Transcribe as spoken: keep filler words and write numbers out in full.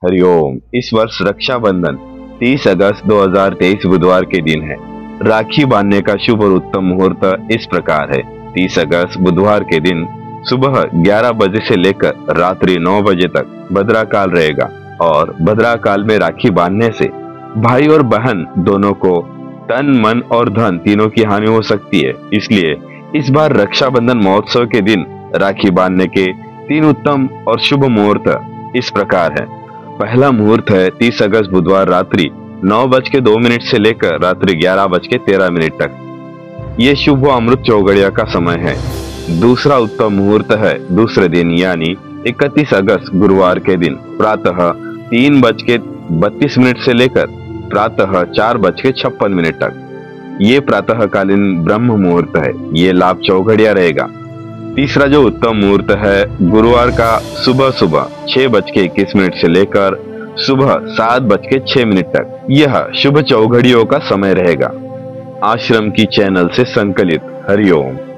हरिओम। इस वर्ष रक्षाबंधन तीस अगस्त दो हज़ार तेईस बुधवार के दिन है। राखी बांधने का शुभ और उत्तम मुहूर्त इस प्रकार है। तीस अगस्त बुधवार के दिन सुबह ग्यारह बजे से लेकर रात्रि नौ बजे तक भद्रा काल रहेगा और भद्रा काल में राखी बांधने से भाई और बहन दोनों को तन मन और धन तीनों की हानि हो सकती है। इसलिए इस बार रक्षाबंधन महोत्सव के दिन राखी बांधने के तीन उत्तम और शुभ मुहूर्त इस प्रकार है। पहला मुहूर्त है तीस अगस्त बुधवार रात्रि नौ बज के दो मिनट से लेकर रात्रि ग्यारह बज के तेरह मिनट तक। ये शुभ अमृत चौघड़िया का समय है। दूसरा उत्तम मुहूर्त है दूसरे दिन यानी इकतीस अगस्त गुरुवार के दिन प्रातः तीन बज के बत्तीस मिनट से लेकर प्रातः चार बज के छप्पन मिनट तक। ये प्रातःकालीन ब्रह्म मुहूर्त है। ये लाभ चौघड़िया रहेगा। तीसरा जो उत्तम मुहूर्त है गुरुवार का सुबह सुबह छह बज के इक्कीस मिनट से लेकर सुबह सात बज के छह मिनट तक। यह शुभ चौघड़ियों का समय रहेगा। आश्रम की चैनल से संकलित। हरिओम।